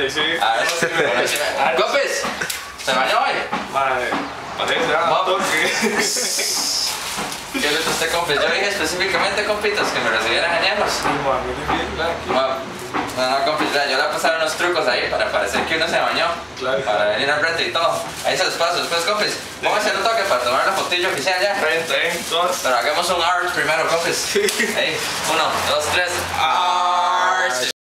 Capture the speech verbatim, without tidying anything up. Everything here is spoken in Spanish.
Sí, sí. A ver, compis, ¿se bañó hoy? Madre, parece, ah, toque. ¿Qué le usted, compis? Yo dije específicamente, compitos, que me recibieran añejos. Sí, man, muy bien, claro. No, no, compis, ya, yo le voy a pasar unos trucos ahí para parecer que uno se bañó. Claro. Para venir al frente y todo. Ahí se los paso. Después, compis, vamos a hacer un toque para tomar la fotillo oficial ya. Frente, ¿eh? Todas. Pero hagamos un art primero, compis. Ahí, uno, dos, tres.